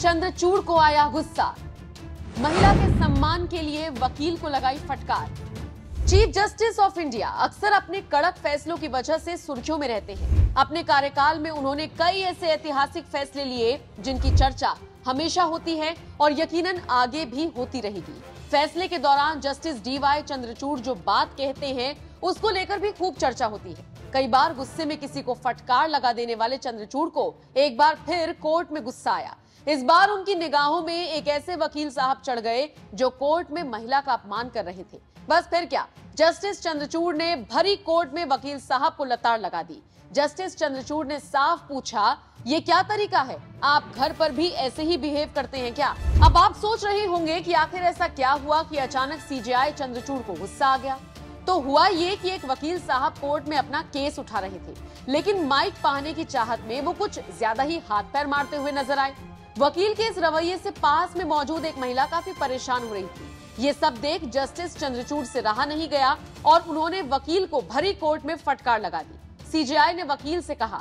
चंद्रचूड़ को आया गुस्सा, महिला के सम्मान के लिए वकील को लगाई फटकार। चीफ जस्टिस ऑफ इंडिया अक्सर अपने कड़क फैसलों की वजह से सुर्खियों में रहते हैं। अपने कार्यकाल में उन्होंने कई ऐसे ऐतिहासिक फैसले लिए जिनकी चर्चा हमेशा होती है और यकीनन आगे भी होती रहेगी। फैसले के दौरान जस्टिस डीवाई चंद्रचूड़ जो बात कहते हैं उसको लेकर भी खूब चर्चा होती है। कई बार गुस्से में किसी को फटकार लगा देने वाले चंद्रचूड़ को एक बार फिर कोर्ट में गुस्सा आया। इस बार उनकी निगाहों में एक ऐसे वकील साहब चढ़ गए जो कोर्ट में महिला का अपमान कर रहे थे। बस फिर क्या, जस्टिस चंद्रचूड़ ने भरी कोर्ट में वकील साहब को लताड़ लगा दी। जस्टिस चंद्रचूड़ ने साफ पूछा, ये क्या तरीका है? आप घर पर भी ऐसे ही बिहेव करते हैं क्या? अब आप सोच रहे होंगे कि आखिर ऐसा क्या हुआ कि अचानक सीजेआई चंद्रचूड़ को गुस्सा आ गया। तो हुआ ये कि एक वकील साहब कोर्ट में अपना केस उठा रहे थे, लेकिन माइक पाने की चाहत में वो कुछ ज्यादा ही हाथ पैर मारते हुए नजर आए। वकील के इस रवैये से पास में मौजूद एक महिला काफी परेशान हो रही थी। ये सब देख जस्टिस चंद्रचूड़ से रहा नहीं गया और उन्होंने वकील को भरी कोर्ट में फटकार लगा दी। सीजेआई ने वकील से कहा,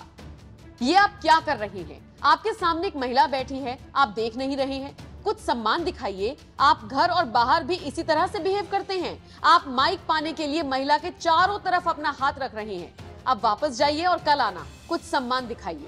ये आप क्या कर रहे हैं? आपके सामने एक महिला बैठी है, आप देख नहीं रहे हैं? कुछ सम्मान दिखाइए। आप घर और बाहर भी इसी तरह से बिहेव करते हैं। आप माइक पाने के लिए महिला के चारों तरफ अपना हाथ रख रहे हैं। अब वापस जाइए और कल आना, कुछ सम्मान दिखाइए।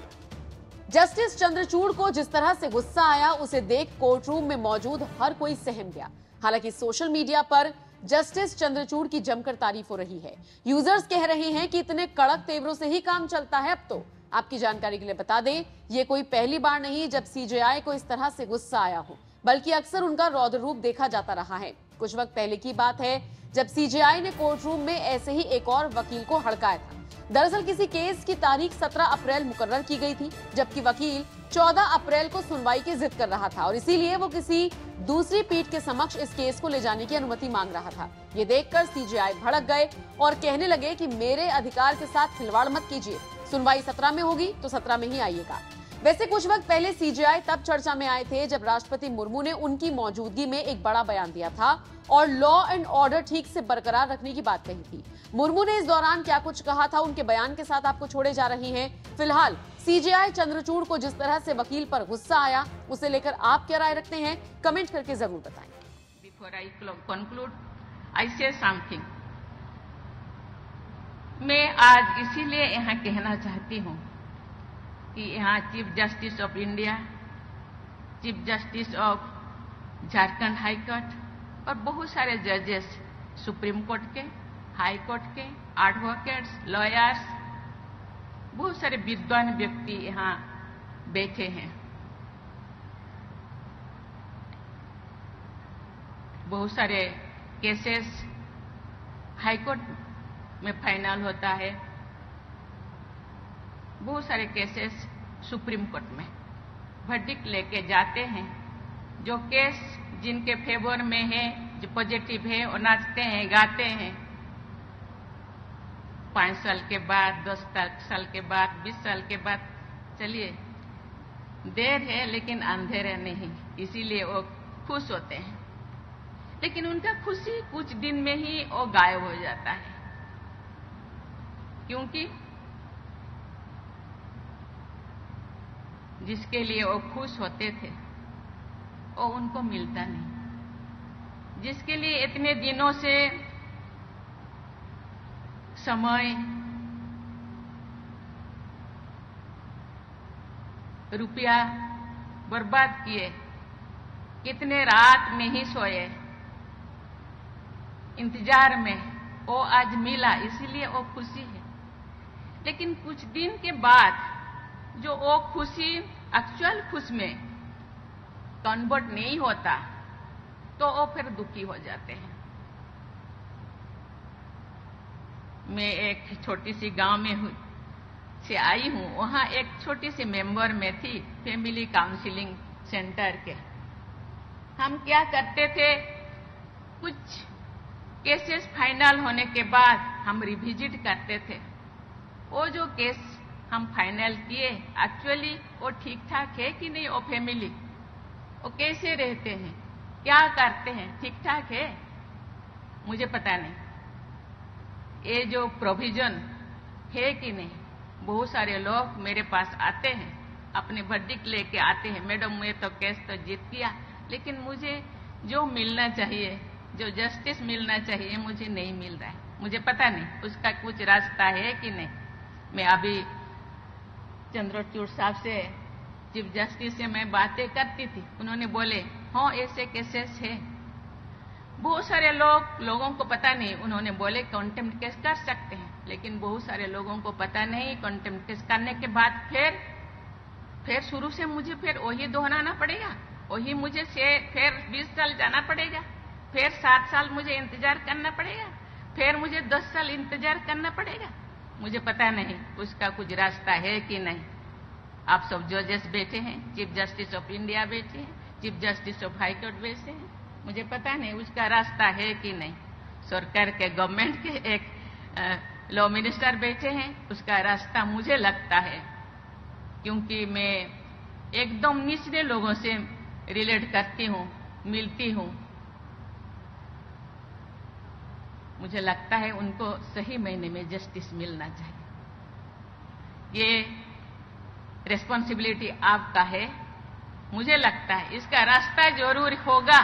जस्टिस चंद्रचूड़ को जिस तरह से गुस्सा आया उसे देख कोर्टरूम में मौजूद हर कोई सहम गया। हालांकि सोशल मीडिया पर जस्टिस चंद्रचूड़ की जमकर तारीफ हो रही है। यूजर्स कह रहे हैं कि इतने कड़क तेवरों से ही काम चलता है अब तो। आपकी जानकारी के लिए बता दें, ये कोई पहली बार नहीं जब सीजेआई को इस तरह से गुस्सा आया हो, बल्कि अक्सर उनका रौद्र रूप देखा जाता रहा है। कुछ वक्त पहले की बात है जब सीजेआई ने कोर्टरूम में ऐसे ही एक और वकील को हड़काया था। दरअसल किसी केस की तारीख 17 अप्रैल मुकर्रर की गई थी, जबकि वकील 14 अप्रैल को सुनवाई की जिद कर रहा था और इसीलिए वो किसी दूसरी पीठ के समक्ष इस केस को ले जाने की अनुमति मांग रहा था। ये देखकर सीजेआई भड़क गए और कहने लगे कि मेरे अधिकार के साथ खिलवाड़ मत कीजिए। सुनवाई 17 में होगी तो 17 में ही आइएगा। वैसे कुछ वक्त पहले सीजेआई तब चर्चा में आए थे जब राष्ट्रपति मुर्मू ने उनकी मौजूदगी में एक बड़ा बयान दिया था और लॉ एंड ऑर्डर ठीक से बरकरार रखने की बात कही थी। मुर्मू ने इस दौरान क्या कुछ कहा था, उनके बयान के साथ आपको छोड़े जा रहे हैं। फिलहाल सीजेआई चंद्रचूड़ को जिस तरह से वकील पर गुस्सा आया, उसे लेकर आप क्या राय रखते हैं, कमेंट करके जरूर बताएं। Before I conclude, I say something. मैं आज इसीलिए यहाँ कहना चाहती हूँ कि यहाँ chief justice of India, chief justice of Jharkhand high court और बहुत सारे जजेस, सुप्रीम कोर्ट के, हाई कोर्ट के, एडवोकेट्स, लॉयर्स, बहुत सारे विद्वान व्यक्ति यहाँ बैठे हैं। बहुत सारे केसेस हाई कोर्ट में फाइनल होता है, बहुत सारे केसेस सुप्रीम कोर्ट में वर्डिक्ट लेके जाते हैं। जो केस जिनके फेवर में है, जो पॉजिटिव है, वो नाचते हैं, गाते हैं। 5 साल के बाद, 10 साल के बाद, 20 साल के बाद, चलिए देर है लेकिन अंधेरे नहीं, इसीलिए वो खुश होते हैं। लेकिन उनका खुशी कुछ दिन में ही वो गायब हो जाता है, क्योंकि जिसके लिए वो खुश होते थे वो उनको मिलता नहीं। जिसके लिए इतने दिनों से समय, रुपया बर्बाद किए, कितने रात में ही सोए इंतजार में, वो आज मिला, इसीलिए वो खुशी है। लेकिन कुछ दिन के बाद जो वो खुशी एक्चुअल खुश में कन्वर्ट नहीं होता तो वो फिर दुखी हो जाते हैं। मैं एक छोटी सी गांव में से आई हूं, वहां एक छोटी सी मेंबर में थी फैमिली काउंसलिंग सेंटर के। हम क्या करते थे, कुछ केसेस फाइनल होने के बाद हम रिविजिट करते थे। वो जो केस हम फाइनल किए एक्चुअली वो ठीक ठाक है कि नहीं, वो फैमिली वो कैसे रहते हैं, क्या करते हैं, ठीक ठाक है, मुझे पता नहीं। ये जो प्रोविजन है कि नहीं, बहुत सारे लोग मेरे पास आते हैं अपने वर्डिक्ट लेके आते हैं, मैडम मैं तो केस तो जीत गया, लेकिन मुझे जो मिलना चाहिए, जो जस्टिस मिलना चाहिए, मुझे नहीं मिल रहा है। मुझे पता नहीं उसका कुछ रास्ता है कि नहीं। मैं अभी चंद्रचूड़ साहब से, चीफ जस्टिस से मैं बातें करती थी, उन्होंने बोले हाँ ऐसे केसेस है। बहुत सारे लोगों को पता नहीं, उन्होंने बोले कंटेम्प्ट केस कर सकते हैं, लेकिन बहुत सारे लोगों को पता नहीं। कंटेम्प्ट केस करने के बाद फिर शुरू से मुझे फिर वही दोहराना पड़ेगा, वही मुझे फिर 20 साल जाना पड़ेगा, फिर 7 साल मुझे इंतजार करना पड़ेगा, फिर मुझे 10 साल इंतजार करना पड़ेगा। मुझे पता नहीं उसका कुछ रास्ता है कि नहीं। आप सब जजेस बैठे हैं, चीफ जस्टिस ऑफ इंडिया बैठे हैं, chief justice of high court बैठे हैं, मुझे पता नहीं उसका रास्ता है कि नहीं। सरकार के, गवर्नमेंट के एक लॉ मिनिस्टर बैठे हैं, उसका रास्ता मुझे लगता है, क्योंकि मैं एकदम निचले लोगों से रिलेट करती हूँ, मिलती हूँ, मुझे लगता है उनको सही महीने में जस्टिस मिलना चाहिए। ये रिस्पॉन्सिबिलिटी आपका है। मुझे लगता है इसका रास्ता जरूर होगा।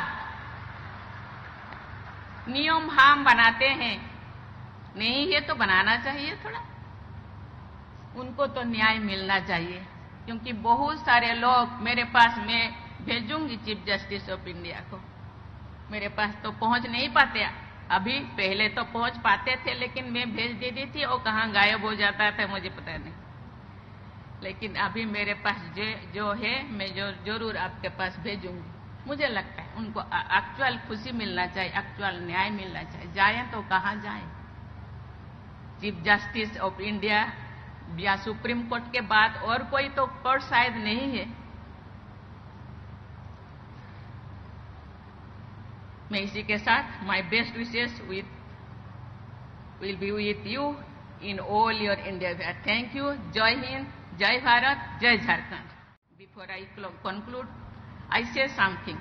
नियम हम बनाते हैं, नहीं है तो बनाना चाहिए थोड़ा। उनको तो न्याय मिलना चाहिए, क्योंकि बहुत सारे लोग मेरे पास, मैं भेजूंगी चीफ जस्टिस ऑफ इंडिया को, मेरे पास तो पहुंच नहीं पाते अभी, पहले तो पहुंच पाते थे, लेकिन मैं भेज देती थी, वो कहाँ गायब हो जाता था मुझे पता नहीं। लेकिन अभी मेरे पास जो है, मैं जरूर आपके पास भेजूंगी। मुझे लगता है उनको एक्चुअल खुशी मिलना चाहिए, एक्चुअल न्याय मिलना चाहिए। जाए तो कहाँ जाए? चीफ जस्टिस ऑफ इंडिया या सुप्रीम कोर्ट के बाद और कोई तो कोर्ट शायद नहीं है। मैं इसी के साथ, my best wishes will be with you in all your India. Thank you. जय हिंद, जय भारत, जय Jharkhand. Before I conclude, I say something.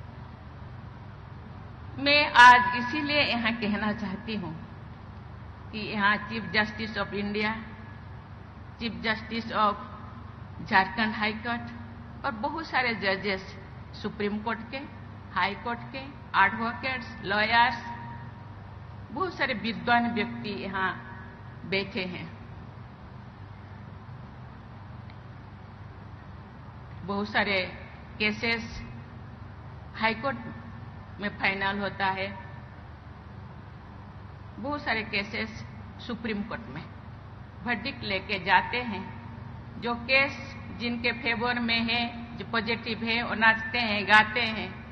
मैं आज इसीलिए यहाँ कहना चाहती हूँ कि यहाँ chief justice of India, chief justice of Jharkhand high court और बहुत सारे जजेस, सुप्रीम कोर्ट के, हाई कोर्ट के, एडवोकेट्स, लॉयर्स, बहुत सारे विद्वान व्यक्ति यहाँ बैठे हैं। बहुत सारे केसेस हाई कोर्ट में फाइनल होता है, बहुत सारे केसेस सुप्रीम कोर्ट में वर्डिक्ट लेके जाते हैं। जो केस जिनके फेवर में है, जो पॉजिटिव है, वो नाचते हैं, गाते हैं,